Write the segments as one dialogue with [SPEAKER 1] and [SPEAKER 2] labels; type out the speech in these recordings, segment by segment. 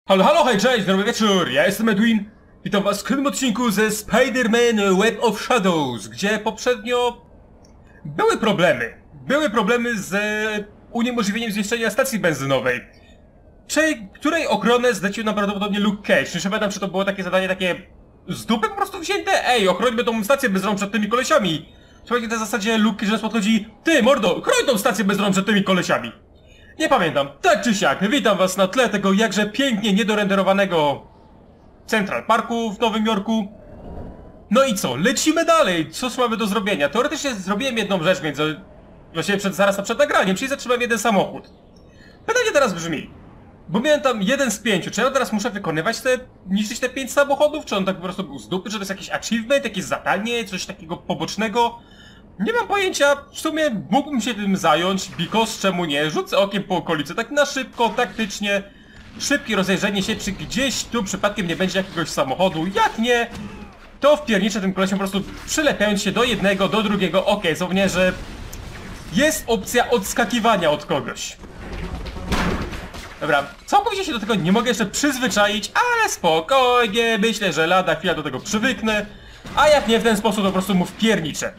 [SPEAKER 1] Halo, halo, hej, cześć, dobry wieczór, ja jestem Edwin. Witam was w kolejnym odcinku ze Spider-Man Web of Shadows, gdzie poprzednio były problemy z uniemożliwieniem zniszczenia stacji benzynowej, której ochronę zlecił nam prawdopodobnie Luke Cage. Nie pamiętam, czy to było takie zadanie takie z dupy po prostu wzięte. Ej, ochrońmy tą stację bezrąk przed tymi kolesiami. Słuchajcie, na zasadzie Luke Cage nas podchodzi: ty, mordo, chroń tą stację bezrąk przed tymi kolesiami. Nie pamiętam, tak czy siak, witam was na tle tego jakże pięknie niedorenderowanego Central Parku w Nowym Jorku. No i co, lecimy dalej, cóż mamy do zrobienia? Teoretycznie zrobiłem jedną rzecz, właściwie zaraz przed nagraniem, czyli zatrzymałem jeden samochód. Pytanie teraz brzmi, bo miałem tam jeden z 5, czy ja teraz muszę wykonywać niszczyć te 5 samochodów, czy on tak po prostu był z dupy, że to jest jakiś achievement, jakieś zadanie, coś takiego pobocznego? Nie mam pojęcia, w sumie mógłbym się tym zająć, because czemu nie, rzucę okiem po okolicy, tak na szybko, taktycznie, szybkie rozejrzenie się, czy gdzieś tu przypadkiem nie będzie jakiegoś samochodu, jak nie, to wpierniczę tym kolesiem po prostu przylepiając się do jednego, do drugiego, okej, słownie, że jest opcja odskakiwania od kogoś. Dobra, całkowicie się do tego nie mogę jeszcze przyzwyczaić, ale spokojnie, myślę, że lada chwila do tego przywyknę, a jak nie w ten sposób, to po prostu mu wpierniczę.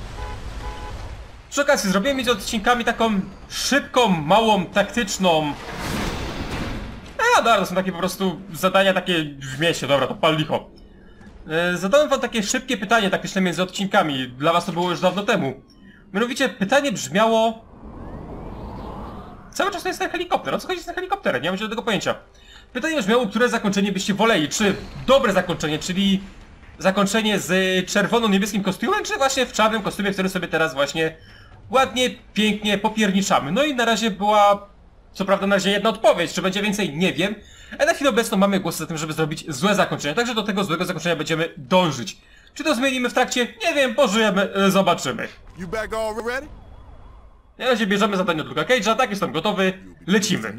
[SPEAKER 1] Przy okazji zrobiłem między odcinkami taką szybką, małą, taktyczną... dobra, to są takie po prostu zadania takie w mieście, dobra, to pal licho. Zadałem wam takie szybkie pytanie taktyczne między odcinkami, dla was to było już dawno temu. Mianowicie pytanie brzmiało... Cały czas to jest ten helikopter, o co chodzi z tym helikopterem? Nie mam żadnego pojęcia. Pytanie brzmiało, które zakończenie byście woleli, czy dobre zakończenie, czyli... zakończenie z czerwono-niebieskim kostiumem, czy właśnie w czarnym kostiumie, który sobie teraz właśnie ładnie, pięknie popierniczamy. No i na razie była, co prawda na razie jedna odpowiedź, czy będzie więcej, nie wiem. Ale na chwilę obecną mamy głosy za tym, żeby zrobić złe zakończenie, także do tego złego zakończenia będziemy dążyć. Czy to zmienimy w trakcie? Nie wiem, pożyjemy, zobaczymy. Na razie bierzemy zadanie od Luke'a Cage'a, tak, jestem gotowy, lecimy.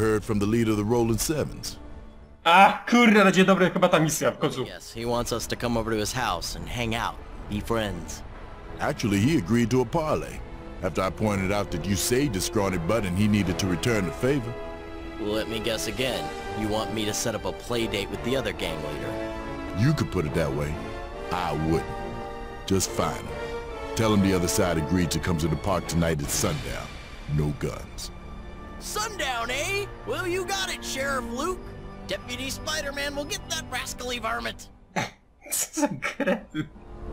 [SPEAKER 1] A kurde, na dzień dobry, chyba ta misja w końcu.
[SPEAKER 2] Yes, he wants us to come over to his house and hang out, be friends.
[SPEAKER 3] Actually, he agreed to a parlay, after I pointed out that you saved his scrawny butt and he needed to return the favor.
[SPEAKER 2] Well, let me guess again. You want me to set up a play date with the other gang leader?
[SPEAKER 3] You could put it that way. I wouldn't. Just find him. Tell him the other side agreed to come to the park tonight at sundown. No guns.
[SPEAKER 2] Sundown, eh? Well, you got it, Sheriff Luke. Deputy Spider-Man will get that rascally varmint.
[SPEAKER 1] Co za kretyn.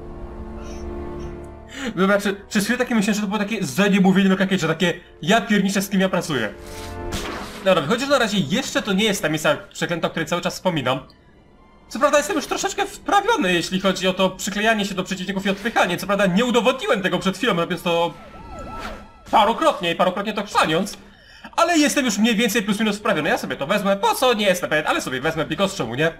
[SPEAKER 1] Dobra, przez chwilę takie myślałem, że to było takie zaniemówienie Luke'a Cage'a, takie ja pierniczę, z kim ja pracuję. Dobra, wychodzi, że na razie jeszcze to nie jest ta misja przeklęta, o której cały czas wspominam. Co prawda jestem już troszeczkę wprawiony, jeśli chodzi o to przyklejanie się do przeciwników i odpychanie. Co prawda nie udowodniłem tego przed chwilą, robiąc to parokrotnie to chrzaniąc. Ale jestem już mniej więcej plus minus wprawiony. Ja sobie to wezmę, po co nie jestem pewien, ale sobie wezmę, because czemu nie?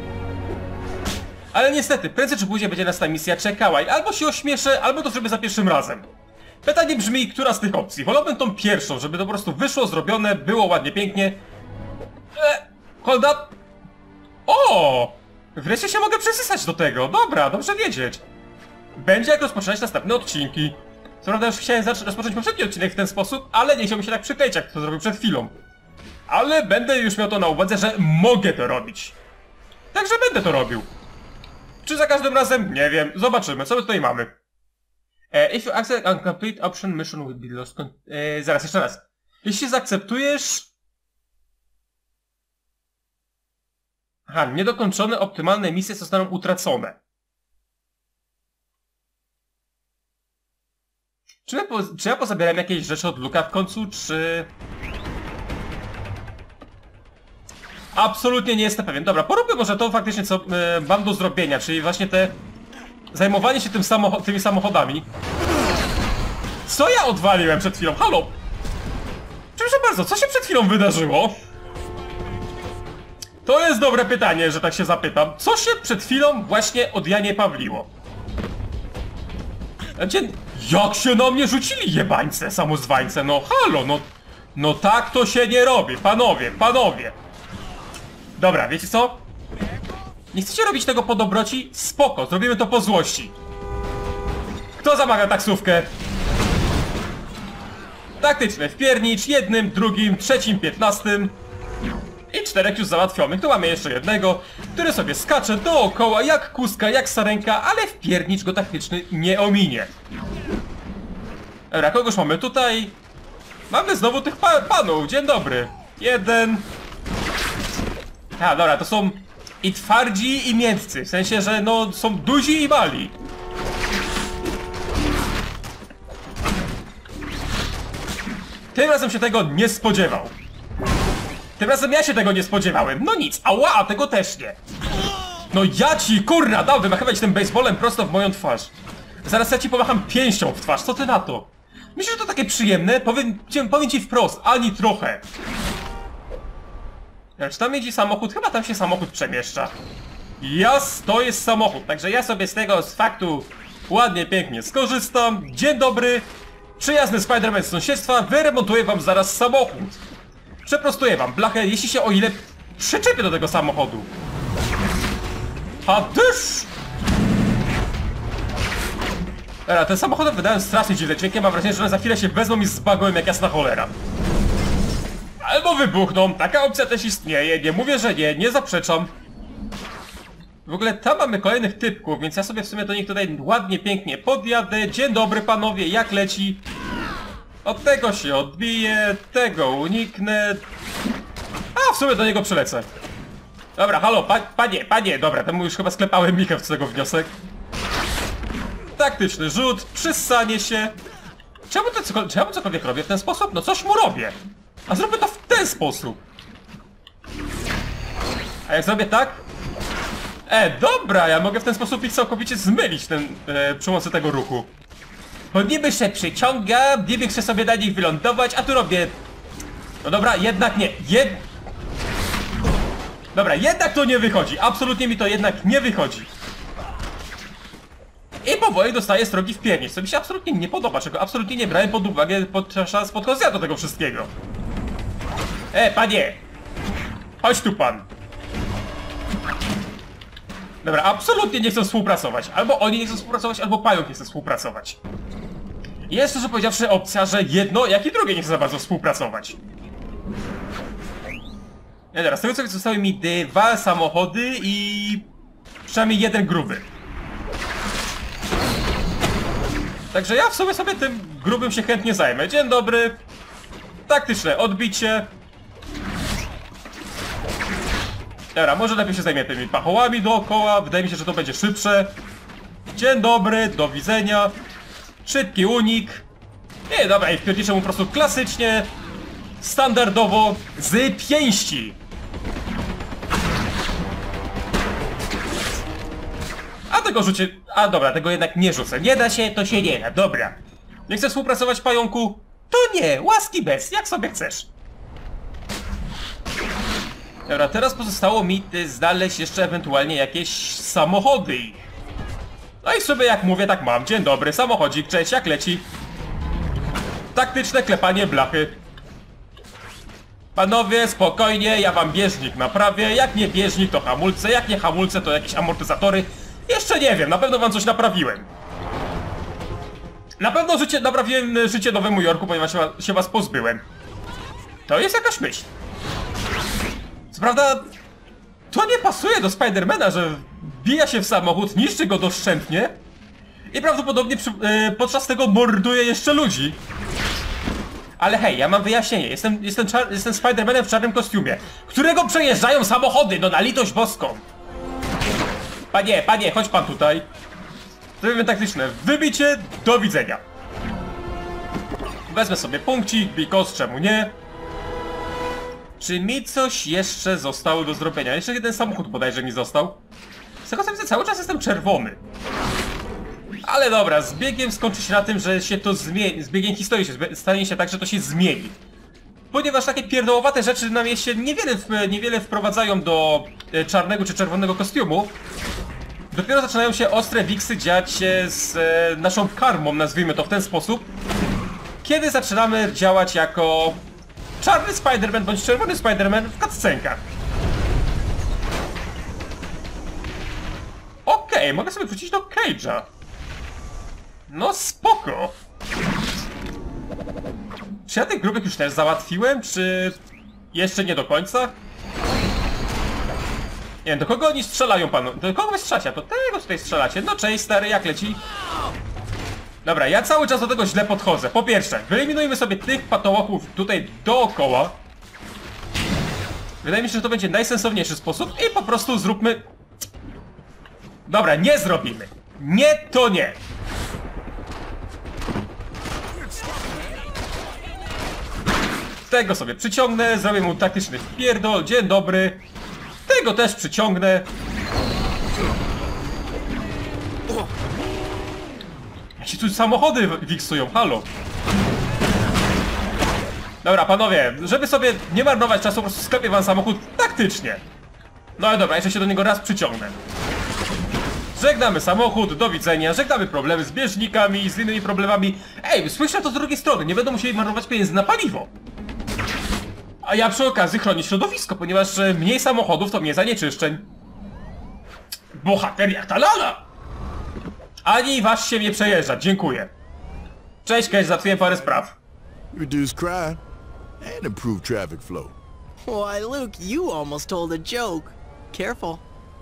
[SPEAKER 1] Ale niestety, prędzej czy później będzie nas ta misja czekała i albo się ośmieszę, albo to zrobię za pierwszym razem. Pytanie brzmi, która z tych opcji? Wolałbym tą pierwszą, żeby to po prostu wyszło, zrobione, było ładnie, pięknie. Hold up! O! Wreszcie się mogę przysysać do tego, dobra, dobrze wiedzieć. Będzie jak rozpoczynać następne odcinki. Co prawda już chciałem rozpocząć poprzedni odcinek w ten sposób, ale nie chciałbym się tak przykleić, jak to zrobił przed chwilą. Ale będę już miał to na uwadze, że mogę to robić. Także będę to robił. Czy za każdym razem? Nie wiem. Zobaczymy, co my tutaj mamy. If you accept incomplete option, mission will be lost. Zaraz, jeszcze raz. Jeśli zaakceptujesz... Aha, niedokończone optymalne misje zostaną utracone. Czy ja pozabieram jakieś rzeczy od Luke'a w końcu, czy... Absolutnie nie jestem pewien. Dobra, poróbmy może to faktycznie, co mam do zrobienia, czyli właśnie te... zajmowanie się tymi samochodami. Co ja odwaliłem przed chwilą? Halo! Przepraszam bardzo, co się przed chwilą wydarzyło? To jest dobre pytanie, że tak się zapytam. Co się przed chwilą właśnie od Janie Pawliło? Jak się na mnie rzucili jebańce, samozwańce, no halo, no tak to się nie robi, panowie. Dobra, wiecie co? Nie chcecie robić tego po dobroci? Spoko, zrobimy to po złości. Kto zamawia taksówkę? Taktyczne wpiernicz, jednym, drugim, trzecim, 15. I 4 już załatwionych. Tu mamy jeszcze jednego, który sobie skacze dookoła jak kuska, jak sarenka, ale wpiernicz go taktyczny nie ominie. Dobra, kogoś mamy tutaj. Mamy znowu tych panów. Dzień dobry. Jeden. A, dobra, to są i twardzi, i miętcy. W sensie, że no, są duzi i mali. Tym razem się tego nie spodziewał. Tym razem ja się tego nie spodziewałem. No nic, ała, a tego też nie. No ja ci, kurna, dał wymachywać tym baseballem prosto w moją twarz. Zaraz ja ci pomacham pięścią w twarz, co ty na to? Myślisz, że to takie przyjemne? Powiem ci wprost, ani trochę. Czy tam jedzie samochód? Chyba tam się samochód przemieszcza. To jest samochód, także ja sobie z tego faktu ładnie, pięknie skorzystam. Dzień dobry. Przyjazny Spider-Man z sąsiedztwa, wyremontuję wam zaraz samochód. Przeprostuję wam blachę, jeśli się o ile przyczepię do tego samochodu. Hadysz! Dobra, ten samochód wydają strasznie dziwne dźwięki, mam wrażenie, że one za chwilę się wezmą i zbagują jak jasna cholera. Albo wybuchną, taka opcja też istnieje, nie mówię, że nie zaprzeczam. W ogóle tam mamy kolejnych typków, więc ja sobie w sumie do nich tutaj ładnie, pięknie podjadę. Dzień dobry panowie, jak leci? Od tego się odbiję, tego uniknę. A, w sumie do niego przylecę. Dobra, halo, panie, dobra, temu już chyba sklepałem Michał z tego wniosek. Taktyczny rzut, przyssanie się. Czemu cokolwiek robię w ten sposób? No coś mu robię. A zrobię to w ten sposób. A jak zrobię tak? Dobra, ja mogę w ten sposób ich całkowicie zmylić przy pomocy tego ruchu. Bo niby się przyciąga, niby chcę sobie na nich wylądować, a tu robię... No dobra, jednak nie. Dobra, jednak to nie wychodzi. Absolutnie mi to jednak nie wychodzi. I powoli dostaję srogi w pierś, co mi się absolutnie nie podoba, czego absolutnie nie brałem pod uwagę podczas podchodzenia do tego wszystkiego. Panie! Chodź tu pan. Dobra, absolutnie nie chcą współpracować. Albo oni nie chcą współpracować, albo pająk nie chce współpracować. Jest szczerze powiedziawszy opcja, że jedno, jak i drugie nie chce za bardzo współpracować. Dobra, z tego co zostały mi 2 samochody i... przynajmniej jeden gruby. Także ja w sumie sobie tym grubym się chętnie zajmę. Dzień dobry. Taktyczne odbicie. Dobra, może lepiej się zajmie tymi pachołami dookoła. Wydaje mi się, że to będzie szybsze. Dzień dobry, do widzenia. Szybki unik. Nie, dobra, i wpierdziczę mu po prostu klasycznie, standardowo, z pięści. A tego rzucie... A dobra, tego jednak nie rzucę. Nie da się, to się nie da, dobra. Nie chcesz współpracować, pająku? To nie, łaski bez, jak sobie chcesz. Dobra, teraz pozostało mi znaleźć jeszcze ewentualnie jakieś samochody. No i sobie jak mówię, tak mam. Dzień dobry, samochodzik, cześć, jak leci? Taktyczne klepanie blachy. Panowie, spokojnie, ja wam bieżnik naprawię. Jak nie bieżnik, to hamulce. Jak nie hamulce, to jakieś amortyzatory. Jeszcze nie wiem, na pewno wam coś naprawiłem. Na pewno naprawiłem życie Nowemu Jorku, ponieważ się was pozbyłem. To jest jakaś myśl. Co prawda, to nie pasuje do Spidermana, że wbija się w samochód, niszczy go doszczętnie i prawdopodobnie podczas tego morduje jeszcze ludzi. Ale hej, ja mam wyjaśnienie. Jestem Spidermanem w czarnym kostiumie, którego przejeżdżają samochody, no na litość boską. Panie, chodź pan tutaj. Zrobimy taktyczne wybicie, do widzenia. Wezmę sobie punkcik, because czemu nie? Czy mi coś jeszcze zostało do zrobienia? Jeszcze jeden samochód bodajże mi został. Z tego co widzę, cały czas jestem czerwony. Ale dobra, z biegiem skończy się na tym, że się to zmieni. Z biegiem historii stanie się tak, że to się zmieni. Ponieważ takie pierdołowate rzeczy na mieście niewiele wprowadzają do czarnego czy czerwonego kostiumu. Dopiero zaczynają się ostre wiksy dziać z naszą karmą, nazwijmy to w ten sposób. Kiedy zaczynamy działać jako czarny Spider-Man bądź czerwony Spider-Man w cutscenkach. Okej, mogę sobie wrócić do Cage'a. No spoko. Czy ja tych grubych już też załatwiłem, czy jeszcze nie do końca? Nie wiem, do kogo oni strzelają, panu? Do kogo wy strzelacie? To tego tutaj strzelacie. No cześć, stary, jak leci? Dobra, ja cały czas do tego źle podchodzę. Po pierwsze, wyeliminujmy sobie tych patołachów tutaj dookoła. Wydaje mi się, że to będzie najsensowniejszy sposób i po prostu zróbmy... Dobra, nie zrobimy. Nie, to nie. Tego sobie przyciągnę, zrobię mu taktyczny wpierdol, dzień dobry. Tego też przyciągnę. Jak się tu samochody wiksują, halo. Dobra, panowie, żeby sobie nie marnować czasu, po prostu sklepię wam samochód taktycznie. No ale dobra, jeszcze się do niego raz przyciągnę. Żegnamy samochód, do widzenia, żegnamy problemy z bieżnikami, z innymi problemami. Ej, spójrzcie na to z drugiej strony, nie będą musieli marnować pieniędzy na paliwo. A ja przy okazji chronię środowisko, ponieważ mniej samochodów to mniej zanieczyszczeń. Bohateria talala! Ani waż się nie przejeżdżać, dziękuję. Cześć, Cage, załatwiłem parę spraw.
[SPEAKER 3] Reduce crime and improve traffic flow.
[SPEAKER 2] Why, Luke, you almost told a joke. Careful.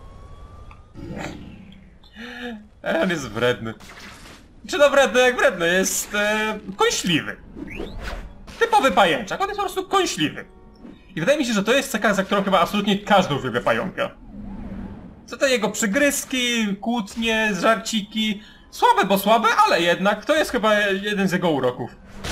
[SPEAKER 1] On jest wredny. Czy to wredny jak wredny? Jest kąśliwy. Typowy pajęczak, on jest po prostu kąśliwy. I wydaje mi się, że to jest cecha, za którą chyba absolutnie każdy uwielbia pająka. Co te jego przygryzki, kłótnie, żarciki. Słabe, bo słabe, ale jednak to jest chyba jeden z jego uroków.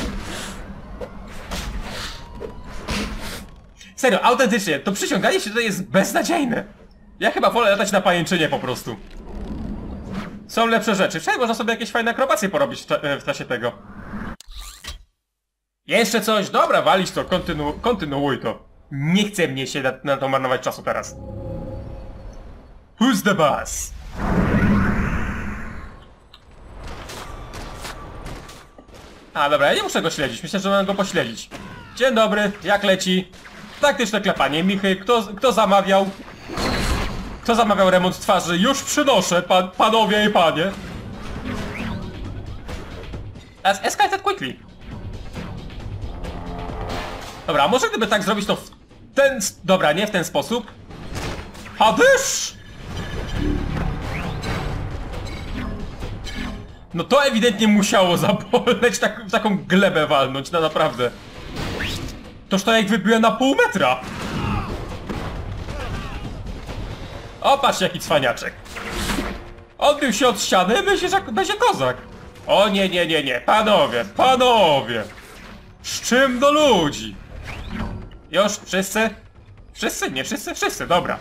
[SPEAKER 1] Serio, autentycznie, to przyciąganie się tutaj jest beznadziejne. Ja chyba wolę latać na pajęczynie po prostu. Są lepsze rzeczy. Przynajmniej można sobie jakieś fajne akrobacje porobić w czasie tego. Jeszcze coś? Dobra, walić to, kontynuuj to. Nie chce mnie się na to marnować czasu teraz. Who's the boss? A dobra, ja nie muszę go śledzić, myślę, że mam go pośledzić. Dzień dobry, jak leci? Taktyczne klepanie michy, kto zamawiał? Kto zamawiał remont twarzy? Już przynoszę, panowie i panie. Escalated quickly. Dobra, może gdyby tak zrobić to w ten... Dobra, nie w ten sposób. Hadysz! No to ewidentnie musiało zaboleć, taką glebę walnąć, no naprawdę. Toż to jak wybiłem na pół metra. O, patrzcie jaki cwaniaczek. Odbił się od ściany, myślisz, że będzie kozak. O nie, nie, nie, nie, panowie, panowie. Z czym do ludzi? Już, wszyscy? Wszyscy? Nie wszyscy? Wszyscy, dobra.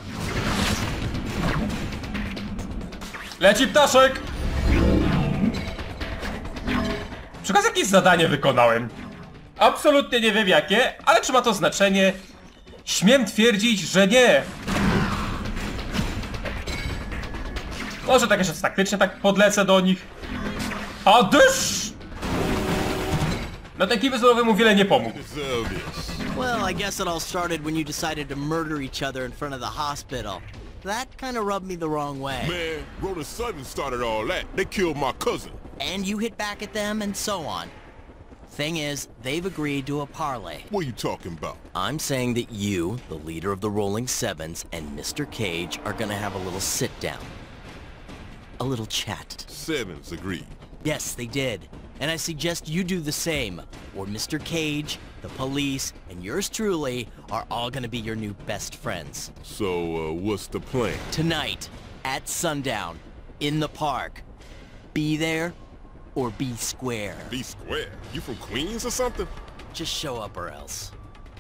[SPEAKER 1] Leci ptaszek! Przy okazji jakieś zadanie wykonałem. Absolutnie nie wiem jakie, ale czy ma to znaczenie? Śmiem twierdzić, że nie. Może tak jeszcze taktycznie tak podlecę do nich. A dysz! No taki wyzwolowy mu wiele nie pomógł.
[SPEAKER 2] Well, I guess it all started when you decided to murder each other in front of the hospital. That kind of rubbed me the wrong way.
[SPEAKER 3] Man, Roland Sutton started all that. They killed my cousin.
[SPEAKER 2] And you hit back at them and so on. Thing is, they've agreed to a parley.
[SPEAKER 3] What are you talking about?
[SPEAKER 2] I'm saying that you, the leader of the Rolling Sevens, and Mr. Cage are gonna have a little sit-down. A little chat.
[SPEAKER 3] Sevens agreed.
[SPEAKER 2] Yes, they did. And I suggest you do the same, or Mr. Cage, the police, and yours truly are all gonna be your new best friends.
[SPEAKER 3] So, what's the plan?
[SPEAKER 2] Tonight, at sundown, in the park. Be there, or be square.
[SPEAKER 3] Be square. You from Queens or something?
[SPEAKER 2] Just show up or else.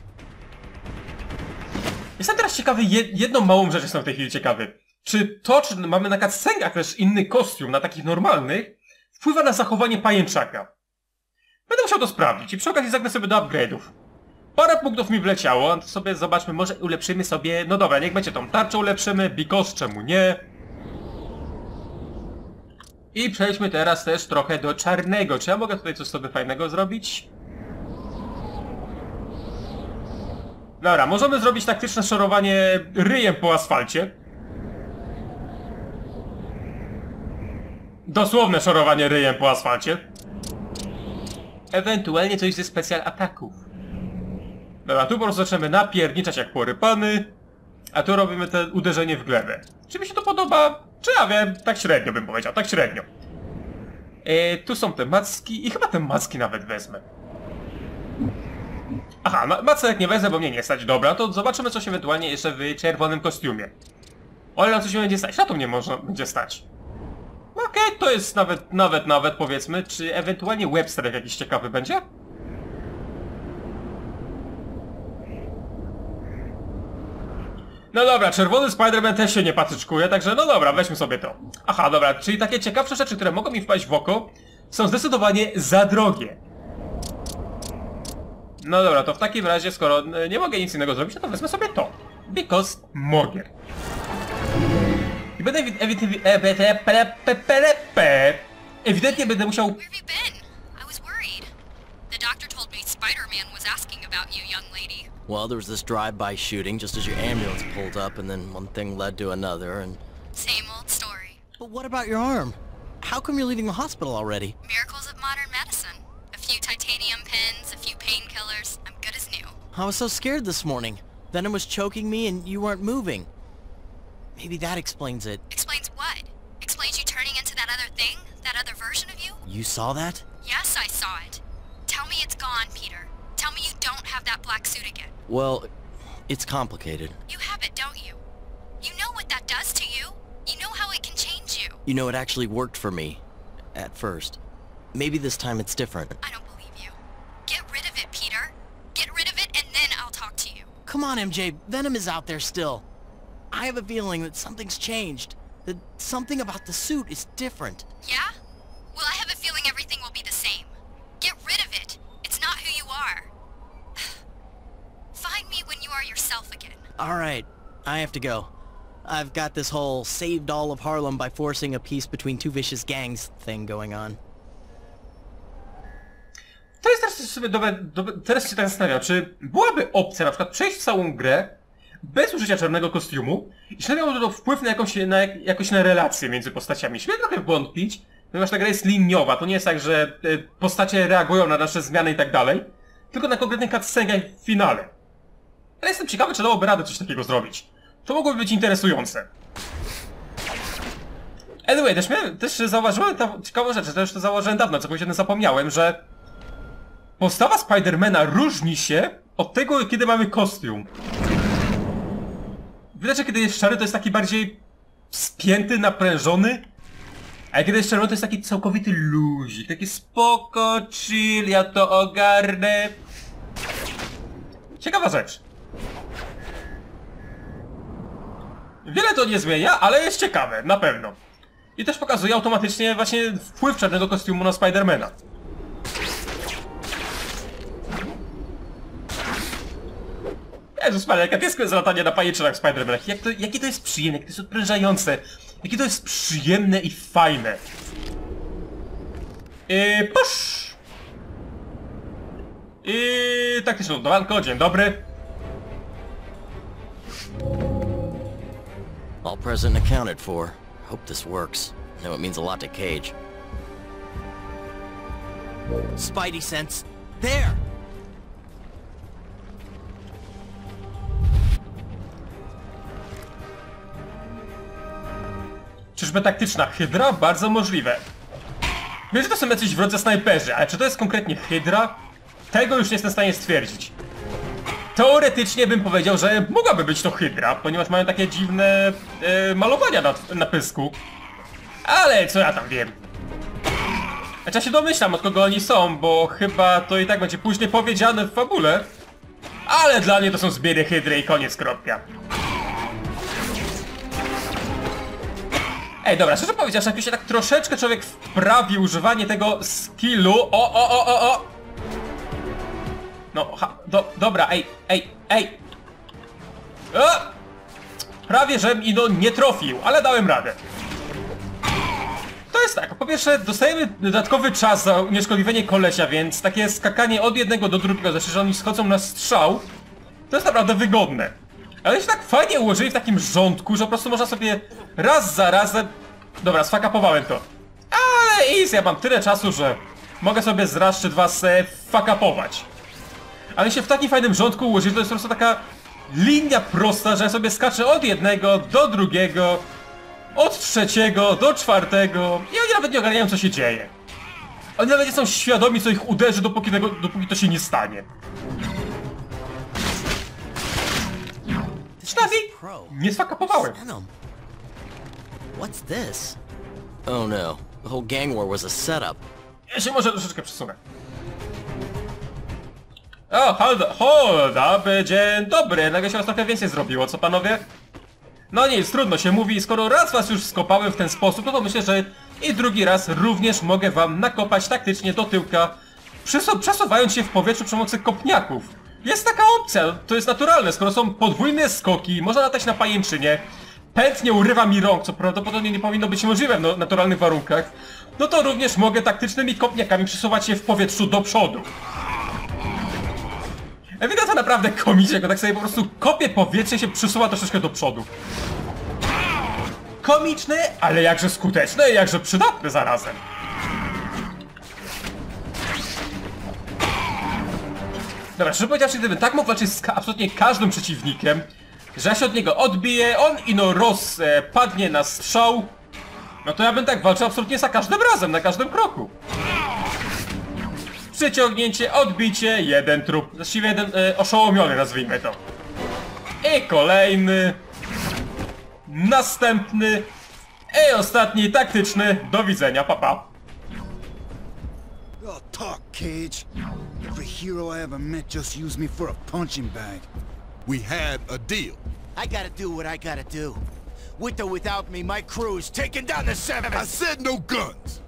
[SPEAKER 1] Jestem teraz ciekawy, jedną małą rzecz jestem w tej chwili ciekawy. Czy to, czy mamy na cutscenkach też inny kostium, na takich normalnych, wpływa na zachowanie pajęczaka? Będę musiał to sprawdzić i przy okazji zagnę sobie do upgrade'ów. Parę punktów mi wleciało, to sobie zobaczmy, może ulepszymy sobie... No dobra, niech będzie tą tarczę ulepszymy, because czemu nie? I przejdźmy teraz też trochę do czarnego. Czy ja mogę tutaj coś sobie fajnego zrobić? Dobra, możemy zrobić taktyczne szorowanie ryjem po asfalcie. Dosłowne szorowanie ryjem po asfalcie. Ewentualnie coś ze specjal ataków. Dobra, tu po prostu zaczniemy napierniczać jak porypany. A tu robimy to uderzenie w glebę. Czy mi się to podoba? Czy ja wiem, tak średnio bym powiedział, tak średnio. Tu są te macki i chyba te macki nawet wezmę. Aha, macek nie wezmę, bo mnie nie stać. Dobra, to zobaczymy coś ewentualnie jeszcze w czerwonym kostiumie. O ile na coś będzie stać, na to mnie można będzie stać. Okej, to jest nawet powiedzmy, czy ewentualnie Webster jakiś ciekawy będzie? No dobra, czerwony Spider-Man też się nie patyczkuje, także no dobra, weźmy sobie to. Aha, dobra, czyli takie ciekawsze rzeczy, które mogą mi wpaść w oko, są zdecydowanie za drogie. No dobra, to w takim razie, skoro nie mogę nic innego zrobić, no to wezmę sobie to. Because mogę. I będę ewidentnie będę musiał...
[SPEAKER 4] Where have you been? I was worried. The doctor told me Spider-Man was asking about you, young lady.
[SPEAKER 2] Well, there was this drive-by shooting just as your ambulance pulled up, and then one thing led to another, and...
[SPEAKER 4] Same old story.
[SPEAKER 2] But what about your arm? How come you're leaving the hospital already?
[SPEAKER 4] Miracles of modern medicine. A few titanium pins, a few painkillers. I'm good as new.
[SPEAKER 2] I was so scared this morning. Venom was choking me and you weren't moving. Maybe that explains it.
[SPEAKER 4] Explains what? Explains you turning into that other thing? That other version of you?
[SPEAKER 2] You saw that?
[SPEAKER 4] Yes, I saw it. Tell me it's gone, Peter. Tell me you don't have that black suit again.
[SPEAKER 2] Well, it's complicated.
[SPEAKER 4] You have it, don't you? You know what that does to you. You know how it can change you.
[SPEAKER 2] You know, it actually worked for me. At first. Maybe this time it's different.
[SPEAKER 4] I don't believe you. Get rid of it, Peter. Get rid of it and then I'll talk to you.
[SPEAKER 2] Come on, MJ. Venom is out there still. I have a feeling that something's changed. That something about the suit is different.
[SPEAKER 4] Yeah? Well, I have a feeling everything will be the same. Get rid of it. It's not who you are. Find me when you are yourself again.
[SPEAKER 2] Alright, I have to go. I've got this whole saved all of Harlem by forcing a peace between two vicious gangs thing going on.
[SPEAKER 1] To jest teraz sobie teraz się tak zastanawiam, czy byłaby opcja na przykład przejść całą grę bez użycia czarnego kostiumu i czy miało to wpływ na jakoś na relacje między postaciami. Śmiem trochę wątpić, ponieważ ta gra jest liniowa, to nie jest tak, że postacie reagują na nasze zmiany i tak dalej, tylko na konkretnych cutscenkach w finale. Ale jestem ciekawy, czy dałoby radę coś takiego zrobić. To mogłoby być interesujące. Anyway, też zauważyłem ciekawą rzecz, to już to zauważyłem dawno, całkowicie o tym zapomniałem, że postawa Spidermana różni się od tego, kiedy mamy kostium. Widać, że kiedy jest szary, to jest taki bardziej spięty, naprężony, a kiedy jest czerwony, to jest taki całkowity luzik, taki spoko, chill, ja to ogarnę. Ciekawa rzecz. Wiele to nie zmienia, ale jest ciekawe, na pewno. I też pokazuje automatycznie właśnie wpływ czarnego kostiumu na Spidermana. Jezus Maria, jaka piesku jest latanie na pajęczynach w Spider-Manach. Jakie to jest przyjemne, jakie to jest odprężające. Jakie to jest przyjemne i fajne. Push! Taktyczne lądowanko, dzień dobry.
[SPEAKER 2] All present and accounted for. Hope this works. I know it means a lot to Cage. Spidey sense. There!
[SPEAKER 1] Czyżby taktyczna Hydra? Bardzo możliwe. Wiem, że to są jacyś wrodzy snajperzy, ale czy to jest konkretnie Hydra? Tego już nie jestem w stanie stwierdzić. Teoretycznie bym powiedział, że mogłaby być to Hydra, ponieważ mają takie dziwne malowania na pysku. Ale co ja tam wiem. Znaczy ja się domyślam, od kogo oni są, bo chyba to i tak będzie później powiedziane w fabule. Ale dla mnie to są zbiery Hydry i koniec, kropka. Ej, dobra, szczerze powiedziawszy, jak się tak troszeczkę człowiek wprawi używanie tego skillu... O! No, dobra, ej! O! Prawie, żem ino nie trafił, ale dałem radę. To jest tak, po pierwsze dostajemy dodatkowy czas za unieszkodliwienie kolesia, więc takie skakanie od jednego do drugiego, znaczy, że oni schodzą na strzał, to jest naprawdę wygodne. Ale się tak fajnie ułożyli w takim rządku, że po prostu można sobie raz za razem... Dobra, sfakapowałem to. Ale easy, ja mam tyle czasu, że mogę sobie raz czy dwa fuckapować. Ale się w takim fajnym rządku ułożyli, to jest po prostu taka linia prosta, że ja sobie skaczę od jednego do drugiego, od trzeciego do czwartego i oni nawet nie ogarniają, co się dzieje. Oni nawet nie są świadomi, co ich uderzy, dopóki to się nie stanie. Przynajmniej nie sfakapowałem.
[SPEAKER 2] What's this? Oh no, the whole gang war was a setup.
[SPEAKER 1] Ja się może troszeczkę przesunę. O, hold up, dzień dobry. Nagle się was trochę więcej zrobiło, co panowie? No nic, trudno się mówi, skoro raz was już skopałem w ten sposób, no to myślę, że i drugi raz również mogę wam nakopać taktycznie do tyłka, przesuwając się w powietrzu przy pomocy kopniaków. Jest taka opcja, to jest naturalne, skoro są podwójne skoki, można latać na pajęczynie, pęd nie urywa mi rąk, co prawdopodobnie nie powinno być możliwe w naturalnych warunkach, no to również mogę taktycznymi kopniakami przesuwać się w powietrzu do przodu. Wygląda to naprawdę komicznie, jak tak sobie po prostu kopie powietrze i się przesuwa troszeczkę do przodu. Komiczne, ale jakże skuteczne i jakże przydatne zarazem. Dobra, szczerze powiedziawszy, gdybym tak mógł walczyć z absolutnie każdym przeciwnikiem, że ja się od niego odbiję, on ino padnie na strzał, no to ja bym tak walczył absolutnie za każdym razem, na każdym kroku. Przyciągnięcie, odbicie, jeden trup, właściwie jeden oszołomiony, nazwijmy to. I kolejny. Następny. I ostatni, taktyczny. Do widzenia, papa.
[SPEAKER 5] Oh, talk, Cage. Every hero I ever met just used me for a punching bag.
[SPEAKER 3] We had a deal.
[SPEAKER 6] I gotta do what I gotta do. With or without me, my crew's taking down the Seven.
[SPEAKER 3] I said no guns.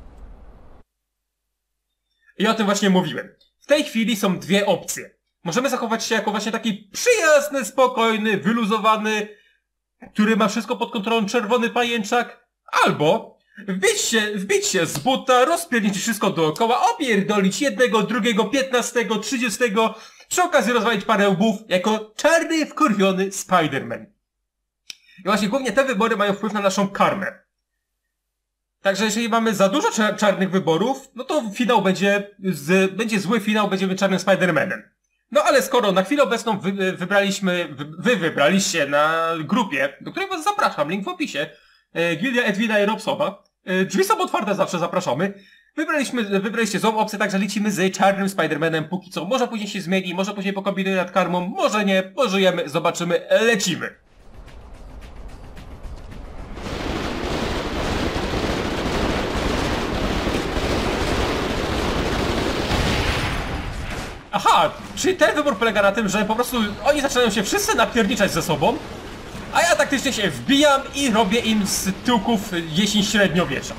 [SPEAKER 1] I o tym właśnie mówiłem. W tej chwili są dwie opcje. Możemy zachować się jako właśnie taki przyjazny, spokojny, wyluzowany, który ma wszystko pod kontrolą czerwony pajęczak, albo wbić się z buta, rozpierdzić wszystko dookoła, opierdolić jednego, drugiego, 15, 30, przy okazji rozwalić parę łbów jako czarny, wkurwiony Spider-Man. I właśnie głównie te wybory mają wpływ na naszą karmę. Także jeżeli mamy za dużo czarnych wyborów, no to finał będzie zły finał, będziemy czarnym Spider-Manem. No ale skoro na chwilę obecną wy wybraliście na grupie, do której was zapraszam, link w opisie, Gildia Edwina i Robsona, drzwi są otwarte, zawsze zapraszamy. Wybraliście złą opcję, także lecimy z czarnym Spider-Manem póki co. Może później się zmieni, może później pokombinuje nad karmą, może nie, pożyjemy, zobaczymy, lecimy. Aha, czyli ten wybór polega na tym, że po prostu oni zaczynają się wszyscy napierniczać ze sobą, a ja taktycznie się wbijam i robię im z tyłków jesień średniowiecza.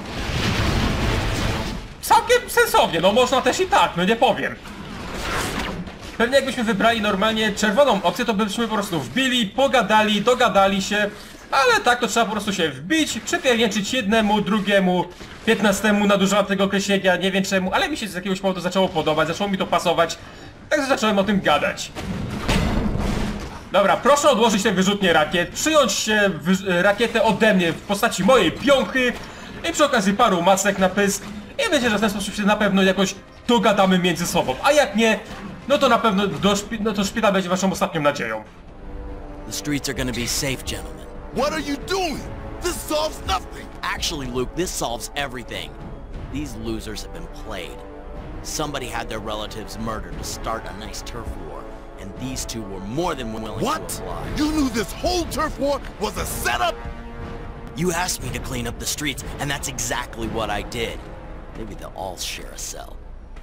[SPEAKER 1] Całkiem sensownie, no można też i tak, no nie powiem. Pewnie jakbyśmy wybrali normalnie czerwoną opcję, to byśmy po prostu wbili, pogadali, dogadali się, ale tak to trzeba po prostu się wbić, przypierniczyć jednemu, drugiemu, 15 nadużywam tego określenia, nie wiem czemu, ale mi się z jakiegoś powodu zaczęło podobać, zaczęło mi to pasować, także zacząłem o tym gadać. Dobra, proszę odłożyć te wyrzutnie rakiet, przyjąć rakietę ode mnie w postaci mojej piąchy i przy okazji paru macek na pysk i myślę, że w ten sposób się na pewno jakoś dogadamy między sobą, a jak nie, no to na pewno to szpital będzie waszą ostatnią nadzieją.
[SPEAKER 2] The streets are gonna be safe, gentlemen.
[SPEAKER 3] What are you doing? This solves nothing.
[SPEAKER 2] Actually, Luke, this solves everything. These losers have been played. Somebody had their relatives murdered to start a nice turf war, and these two were more than willing to
[SPEAKER 3] What?
[SPEAKER 2] oblige.
[SPEAKER 3] You knew this whole turf war was a setup?
[SPEAKER 2] You asked me to clean up the streets, and that's exactly what I did. Maybe they'll all share a cell.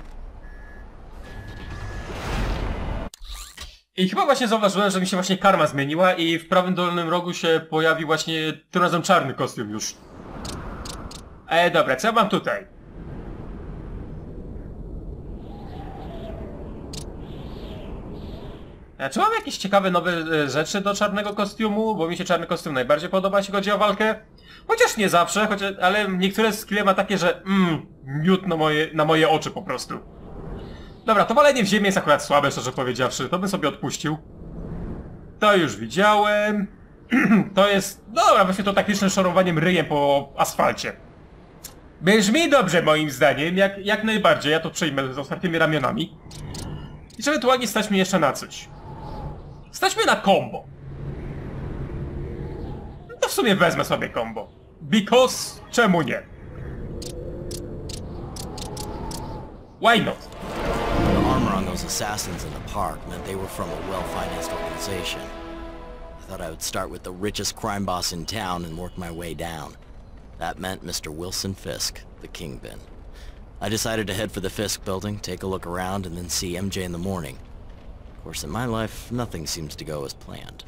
[SPEAKER 1] I chyba właśnie zauważyłem, że mi się właśnie karma zmieniła i w prawym dolnym rogu się pojawił właśnie tym razem czarny kostium już. Dobra, co ja mam tutaj? Czy mam jakieś ciekawe nowe rzeczy do czarnego kostiumu? Bo mi się czarny kostium najbardziej podoba, jeśli chodzi o walkę. Chociaż nie zawsze, ale niektóre skille ma takie, że miód na moje oczy po prostu. Dobra, to walenie w ziemię jest akurat słabe, szczerze powiedziawszy. To bym sobie odpuścił. To już widziałem. To jest... No dobra, właśnie to taktyczne szorowaniem ryjem po asfalcie. Brzmi dobrze moim zdaniem, jak najbardziej. Ja to przyjmę z otwartymi ramionami. I że ewentualnie stać mnie jeszcze na coś. Staćmy na combo. No to w sumie wezmę sobie combo. Because... czemu nie? Why not?
[SPEAKER 2] The armor on those assassins in the park meant they were from a well-financed organization. I thought I would start with the richest crime boss in town and work my way down. That meant Mr. Wilson Fisk, the Kingpin. I decided to head for the Fisk building, take a look around, and then see MJ in the morning. Of course, in my life, nothing seems to go as planned.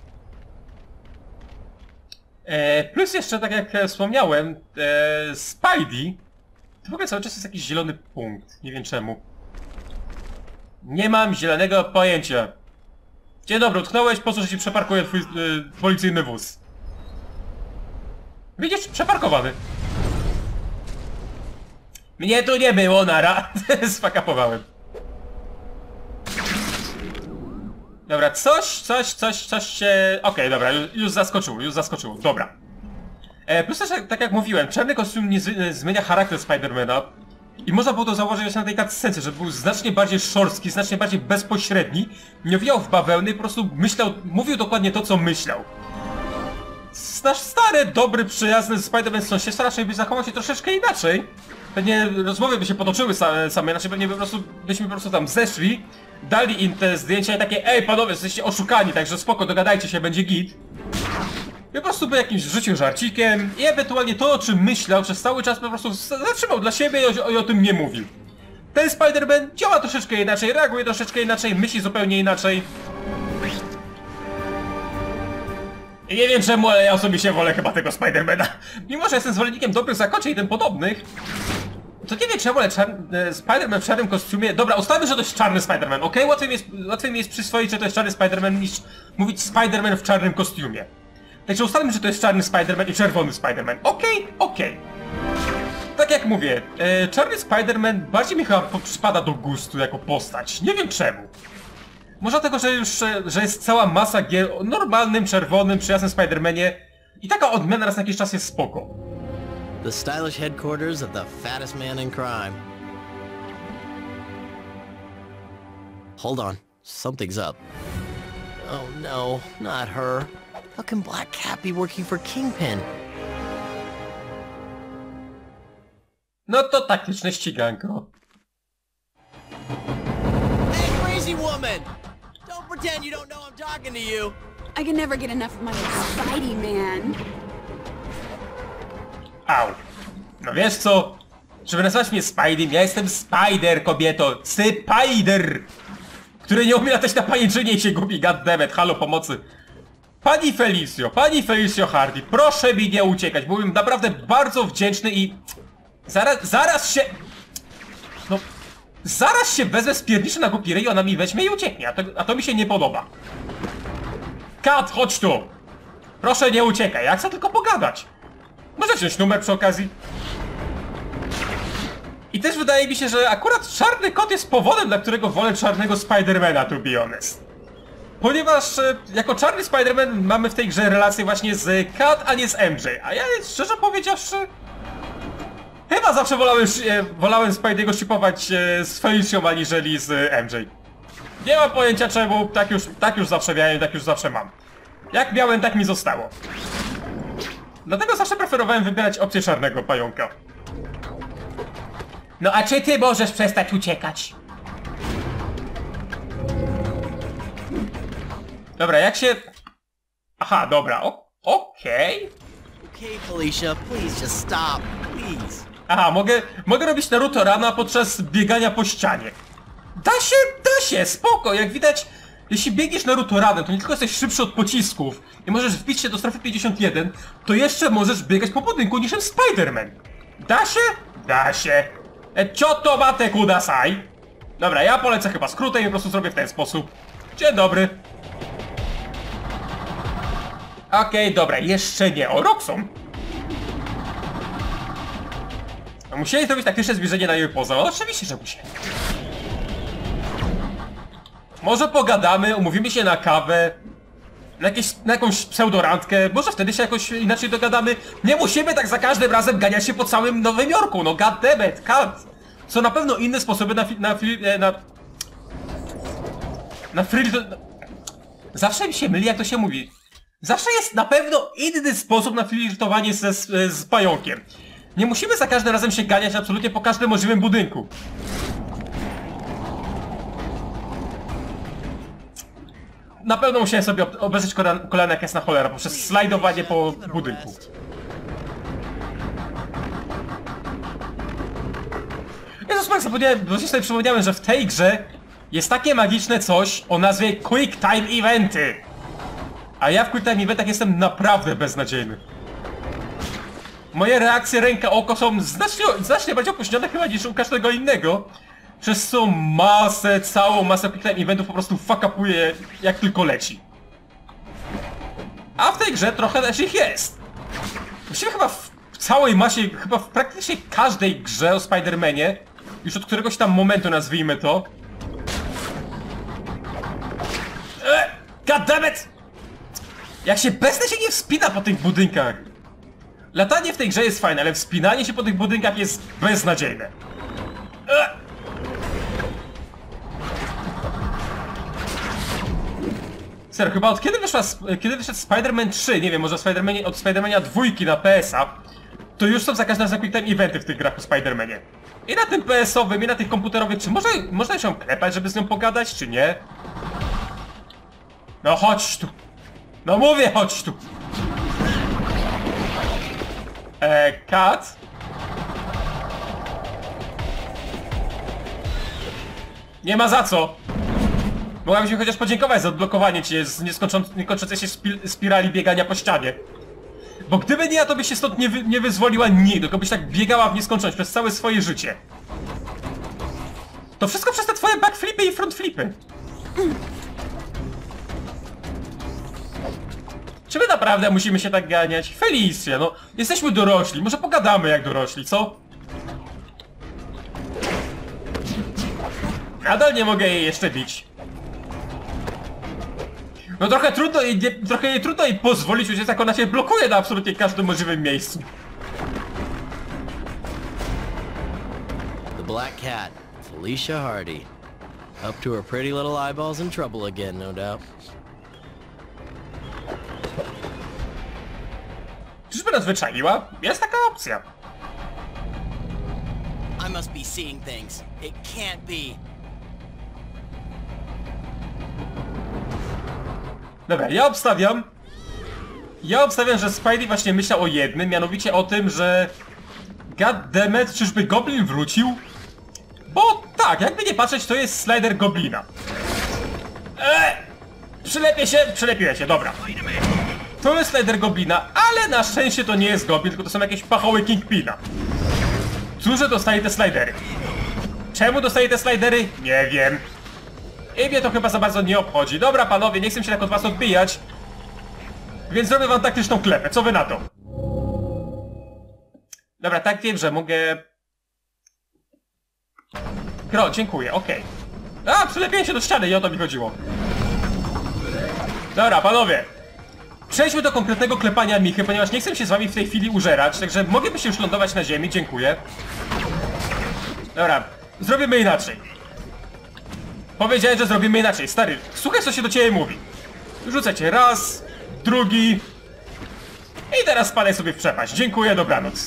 [SPEAKER 1] Plus jeszcze, tak jak wspomniałem, Spidey to w ogóle cały czas jest jakiś zielony punkt. Nie wiem czemu. Nie mam zielonego pojęcia. Dzień dobry, utknąłeś, po co że się przeparkuje twój policyjny wóz? Widzisz? Przeparkowany. Mnie tu nie było, nara. Sfakapowałem. Dobra, coś się... Okej, dobra, już zaskoczyło, dobra. Plus też, tak jak mówiłem, czarny kostium nie zmienia charakter Spidermana. I można było to zauważyć właśnie na tej cutscence, że był znacznie bardziej szorstki, znacznie bardziej bezpośredni. Nie owijał w bawełny i po prostu mówił dokładnie to, co myślał. Nasz stary, dobry, przyjazny Spider-Man z sąsiedztwa raczej by zachował się troszeczkę inaczej. Pewnie rozmowy by się potoczyły same, inaczej pewnie byśmy po prostu tam zeszli, dali im te zdjęcia i takie: ej panowie, jesteście oszukani, także spoko, dogadajcie się, będzie git. I po prostu by jakimś rzucił żarcikiem i ewentualnie to, o czym myślał, przez cały czas po prostu zatrzymał dla siebie i o tym nie mówił. Ten Spider-Man działa troszeczkę inaczej, reaguje troszeczkę inaczej, myśli zupełnie inaczej. I nie wiem czemu, ale ja osobiście wolę chyba tego Spider-Mana. Mimo że jestem zwolennikiem dobrych zakończeń i tym podobnych, to nie wiem czemu, ale Spider-Man w czarnym kostiumie... Dobra, ustalmy, że to jest czarny Spider-Man, okej? Łatwiej mi jest przyswoić, że to jest czarny Spider-Man, niż mówić Spider-Man w czarnym kostiumie. Także ustalmy, że to jest czarny Spider-Man i czerwony Spider-Man. Okej. Tak jak mówię, czarny Spider-Man bardziej mi chyba przypada do gustu jako postać. Nie wiem czemu. Może dlatego, że jest cała masa gier o normalnym, czerwonym, przyjaznym Spider-Manie i taka odmiana raz na jakiś czas jest spoko.
[SPEAKER 2] The stylish headquarters of the fattest man in crime. Hold on, something's up. Oh no, not her. How can Black Cat be working for Kingpin?
[SPEAKER 1] No to taktyczne ściganko.
[SPEAKER 2] Hey, crazy woman! Don't pretend you don't know I'm talking to you.
[SPEAKER 7] I can never get enough of my Spidey man.
[SPEAKER 1] Au. No wiesz co? Żeby nazwać mnie Spidey, ja jestem Spider, kobieto. Spider! Który nie umie latać na pajęczynie i się gubi, goddammit, halo pomocy. Pani Felicio Hardy, proszę mi nie uciekać, byłbym naprawdę bardzo wdzięczny i... Zaraz się... No... Zaraz się wezmę, spierniczę na głupi ryj, ona mi weźmie i ucieknie, a to mi się nie podoba. Kat, chodź tu! Proszę nie uciekaj, ja chcę tylko pogadać. Może wziąć numer przy okazji? I też wydaje mi się, że akurat czarny kot jest powodem, dla którego wolę czarnego Spidermana, to be honest. Ponieważ jako czarny Spider-Man mamy w tej grze relację właśnie z Kat, a nie z MJ. A ja szczerze powiedziawszy... Chyba zawsze wolałem Spidey'ego shipować z Felicją aniżeli z MJ. Nie mam pojęcia czemu, tak już zawsze miałem, tak już zawsze mam. Jak miałem, tak mi zostało. Dlatego zawsze preferowałem wybierać opcję czarnego pająka. No a czy ty możesz przestać uciekać? Dobra, jak się... Aha, dobra, okej.
[SPEAKER 2] Okay, Felicia, please just stop, please.
[SPEAKER 1] Aha, mogę robić Naruto Rana podczas biegania po ścianie. Da się, spoko, jak widać, jeśli biegniesz Naruto Ranem, to nie tylko jesteś szybszy od pocisków i możesz wbić się do strefy 51, to jeszcze możesz biegać po budynku niż Spider-Man. Da się? Da się. Cioto mate kudasai. Dobra, ja polecę chyba skrótem i po prostu zrobię w ten sposób. Dzień dobry. Okej, dobra, jeszcze nie. O, Roxxon. Musieli zrobić taktyczne zbliżenie na jej poza. Oczywiście, że musieli. Może pogadamy, umówimy się na kawę, na jakąś pseudorandkę, może wtedy się jakoś inaczej dogadamy. Nie musimy tak za każdym razem ganiać się po całym Nowym Jorku, no goddammit, cut. Są na pewno inne sposoby Zawsze mi się myli, jak to się mówi. Zawsze jest na pewno inny sposób na flirtowanie z pająkiem. Nie musimy za każdym razem się ganiać absolutnie po każdym możliwym budynku. Na pewno musiałem sobie obejrzeć kolana jak jasna cholera poprzez slajdowanie po budynku. Jezus Maria, właśnie sobie przypomniałem, że w tej grze jest takie magiczne coś o nazwie Quick Time Eventy. A ja w Quick Time Eventach jestem naprawdę beznadziejny. Moje reakcje ręka-oko są znacznie bardziej opóźnione chyba niż u każdego innego. Przez co całą masę Quick Time Eventów po prostu fuck-upuje jak tylko leci. A w tej grze trochę też ich jest. Właściwie chyba w całej masie, chyba w praktycznie każdej grze o Spider-Manie, już od któregoś tam momentu nazwijmy to. Goddammit! Jak się bestia się nie wspina po tych budynkach. Latanie w tej grze jest fajne, ale wspinanie się po tych budynkach jest beznadziejne. Serio, chyba od kiedy wyszedł Spider-Man 3, nie wiem, może od Spider-Mania 2 na PS-a, to już są za każdym razem quick time eventy w tych grach o Spider-Manie. I na tym PS-owym, i na tych komputerowych, czy można się klepać, żeby z nią pogadać, czy nie? No chodź tu! No mówię, chodź tu! Kat? Nie ma za co! Mogłabyś mi chociaż podziękować za odblokowanie cię z niekończącej się spirali biegania po ścianie. Bo gdyby nie ja, to byś się stąd nie wyzwoliła nigdy, tylko byś tak biegała w nieskończoność przez całe swoje życie. To wszystko przez te twoje backflipy i frontflipy. Czy my naprawdę musimy się tak ganiać? Felicja, no, jesteśmy dorośli, może pogadamy jak dorośli, co? Nadal nie mogę jej jeszcze bić. No trochę trudno jej pozwolić uciec, jak ona się blokuje na absolutnie każdym możliwym miejscu.
[SPEAKER 2] The Black Cat, Felicia Hardy. Up to her pretty little eyeballs in trouble again, no doubt.
[SPEAKER 1] Czyżby nas wyczaiła? Jest taka opcja.
[SPEAKER 2] I must be seeing things. It can't be.
[SPEAKER 1] Dobra, ja obstawiam, że Spidey właśnie myślał o jednym, mianowicie o tym, że... Goddammit, czyżby Goblin wrócił? Bo tak, jakby nie patrzeć, to jest slider Goblina. Przylepiłem się, dobra. To jest slider Goblina, ale na szczęście to nie jest Goblin, tylko to są jakieś pachoły Kingpina. Cóż dostaje te slidery? Czemu dostaje te slidery? Nie wiem. I mnie to chyba za bardzo nie obchodzi. Dobra panowie, nie chcę się tak od was odbijać. Więc zrobię wam taktyczną klepę, co wy na to? Dobra, tak wiem, że mogę... dziękuję, okej. A, przylepiłem się do ściany i o to mi chodziło. Dobra, panowie. Przejdźmy do konkretnego klepania Michy, ponieważ nie chcę się z wami w tej chwili użerać, także moglibyście już lądować na ziemi, dziękuję. Dobra, zrobimy inaczej. Powiedziałem, że zrobimy inaczej. Stary, słuchaj, co się do ciebie mówi. Rzucę cię raz, drugi... I teraz spadaj sobie w przepaść. Dziękuję, dobranoc.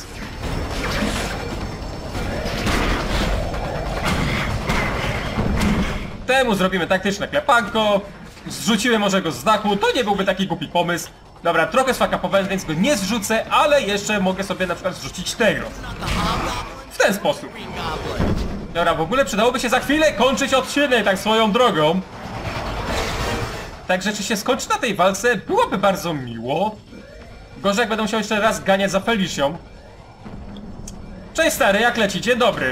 [SPEAKER 1] Temu zrobimy taktyczne klepanko. Zrzucimy może go z dachu, to nie byłby taki głupi pomysł. Dobra, trochę sfakapowałem, więc go nie zrzucę, ale jeszcze mogę sobie na przykład zrzucić tego. W ten sposób. Dobra, w ogóle przydałoby się za chwilę kończyć odcinek, tak swoją drogą. Także czy się skończy na tej walce, byłoby bardzo miło. Gorzej jak będę musiał jeszcze raz ganiać za Felicją. Cześć stary, jak leci? Dzień dobry.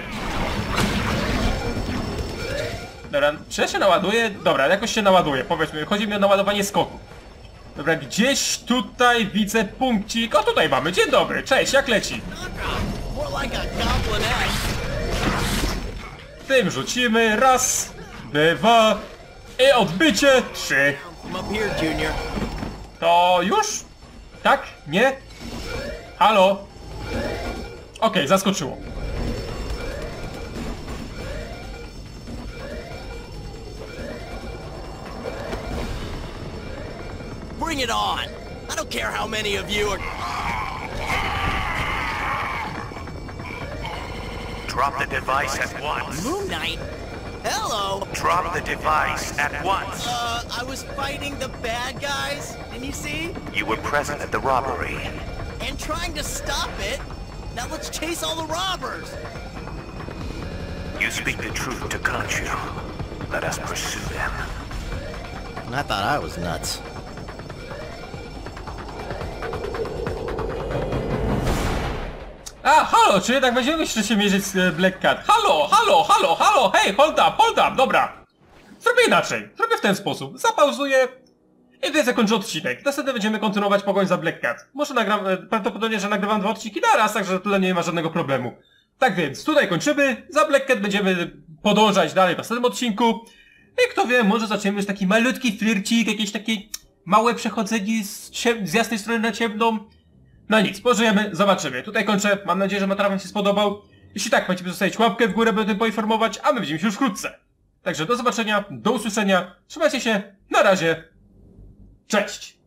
[SPEAKER 1] Dobra, czy ja się naładuję? Dobra, jakoś się naładuje, powiedzmy, chodzi mi o naładowanie skoku. Dobra, gdzieś tutaj widzę punkcik. O, tutaj mamy, dzień dobry, cześć, jak leci? Tym rzucimy, raz, dwa i odbycie, 3. To już? Tak? Nie? Halo? Okej, zaskoczyło.
[SPEAKER 2] bring it on. I don't care how many of you are...
[SPEAKER 8] Drop the device at once.
[SPEAKER 2] Moon Knight? Hello?
[SPEAKER 8] Drop the device at once.
[SPEAKER 2] I was fighting the bad guys, didn't you see?
[SPEAKER 8] You were present at the robbery.
[SPEAKER 2] And trying to stop it. Now let's chase all the robbers.
[SPEAKER 8] You speak the truth to Khonshu. Let us pursue them.
[SPEAKER 2] I thought I was nuts.
[SPEAKER 1] A, halo, czy jednak będziemy jeszcze się mierzyć z Black Cat? Halo, hej, hold up, dobra. Zrobię inaczej, zrobię w ten sposób, zapauzuję i więc zakończę odcinek. Następnie będziemy kontynuować pogoń za Black Cat. Może prawdopodobnie, że nagrywam 2 odcinki naraz, także tyle nie ma żadnego problemu. Tak więc, tutaj kończymy, za Black Cat będziemy podążać dalej w następnym odcinku. I kto wie, może zaczniemy już taki malutki flircik, jakieś takie małe przechodzenie z jasnej strony na ciemną. No nic, pożyjemy, zobaczymy. Tutaj kończę, mam nadzieję, że materiał wam się spodobał. Jeśli tak, pamiętajcie zostawić łapkę w górę, by o tym poinformować, a my widzimy się już wkrótce. Także do zobaczenia, do usłyszenia, trzymajcie się, na razie, cześć!